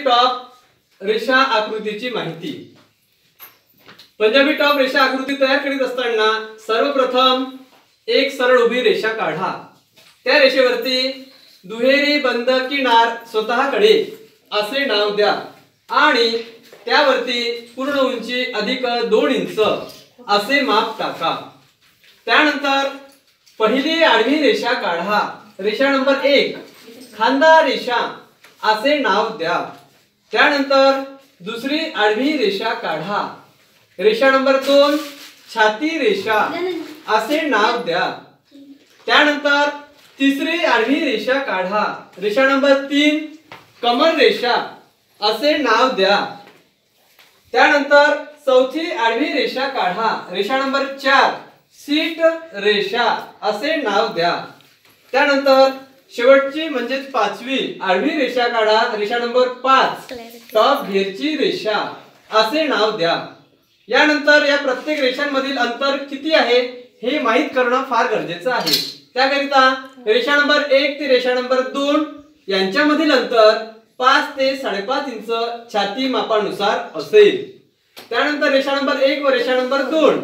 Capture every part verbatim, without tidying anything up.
Top रेषा आकृतीची माहिती। पंजाबी टॉप रेषा आकृती तयार करीत असताना सर्वप्रथम एक सरळ उभी रेषा काढा। त्या रेषेवरती दुहेरी बंद किनार स्वतःकडे असे नाव द्या आणि त्यावरती पूर्ण उंची अधिक दोन इंच असे माप टाका। त्यानंतर पहिली आडवी रेषा काढा। रेषा नंबर एक खांदा रेषा असे नाव द्या। त्यानंतर दुसरी आडवी रेषा काढा। रेषा नंबर दोन छाती रेषा असे नाव द्या। त्यानंतर तिसरी आडवी रेषा काढा। रेषा नंबर तीन कमर रेषा असे नाव द्या। त्यानंतर चौथी आडवी रेषा काढा। रेषा नंबर चार सीट रेषा असे नाव द्या। त्यानंतर शेवटची म्हणजे पाचवी आडवी रेषा काढा। रेषा नंबर पाच टॉप घेरची रेषा असे नाव द्या। यानंतर या प्रत्येक रेषांमधील अंतर किती आहे हे माहित करणं फार गरजेचं आहे। त्याकरिता रेषा नंबर एक ते रेषा नंबर दोन यांच्यामधील अंतर पाच ते साडेपाच इंच छाती मापानुसार असेल। त्यानंतर रेषा नंबर एक व रेषा नंबर दोन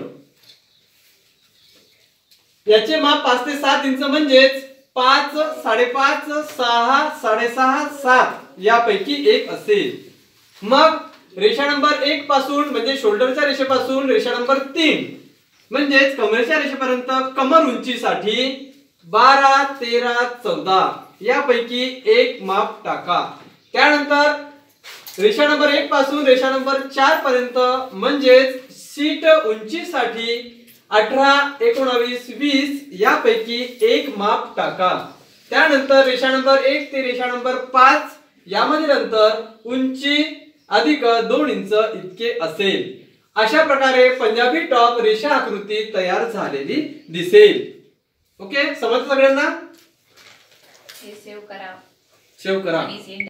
याचे माप पाच ते सात इंच म्हणजेच पाच साडेपाच सहा साडेसहा सात यापैकी एक असेल। मग रेषा नंबर एक पासून म्हणजे शोल्डरच्या रेषेपासून रेषा नंबर तीन म्हणजेच कमरेच्या रेषेपर्यंत कमर उंचीसाठी बारा तेरा चौदा यापैकी एक माप टाका। त्यानंतर रेषा नंबर एक पासून रेषा नंबर चार पर्यंत म्हणजेच सीट उंचीसाठी अठरा एकोणावीस वीस यापैकी एक माप टाका। त्यानंतर रेषा नंबर एक ते रेषा नंबर पाच यामधील अंतर उंची अधिक दोन इंच इतके असेल। अशा प्रकारे पंजाबी टॉप रेषा आकृती तयार झालेली दिसेल। ओके, समजलं सगळ्यांना? सेव्ह करा सेव्ह करा।